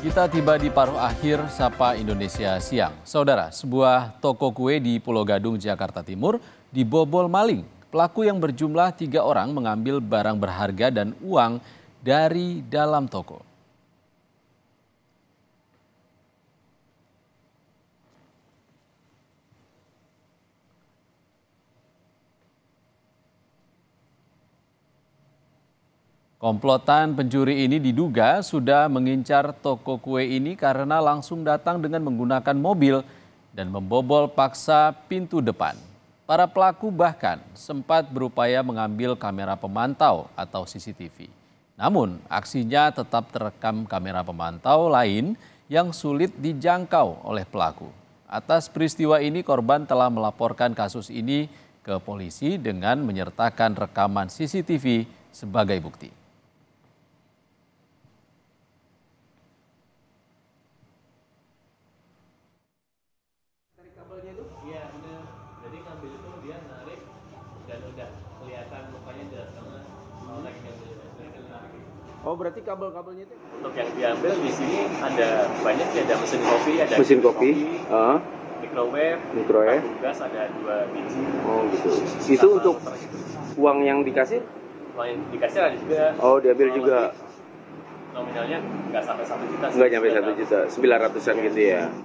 Kita tiba di paruh akhir Sapa Indonesia Siang. Saudara, sebuah toko kue di Pulau Gadung, Jakarta Timur dibobol maling. Pelaku yang berjumlah 3 orang mengambil barang berharga dan uang dari dalam toko. Komplotan pencuri ini diduga sudah mengincar toko kue ini karena langsung datang dengan menggunakan mobil dan membobol paksa pintu depan. Para pelaku bahkan sempat berupaya mengambil kamera pemantau atau CCTV. Namun aksinya tetap terekam kamera pemantau lain yang sulit dijangkau oleh pelaku. Atas peristiwa ini korban telah melaporkan kasus ini ke polisi dengan menyertakan rekaman CCTV sebagai bukti. Kabelnya itu? Iya benar. Jadi ngambil itu dia narik dan udah kelihatan mukanya jelas banget. Kalau lagi ngambil narik. Oh, berarti kabel-kabelnya itu? Untuk yang diambil di sini ada banyak ya, ada mesin kopi, ada Mesin kopi, microwave, gas ada 2 biji. Oh gitu. Itu untuk uang yang dikasih? Uang yang dikasih ada juga. Oh, diambil juga. Nominalnya nggak sampai 1 juta. Nggak nyampe 1 juta, 900-an gitu ya.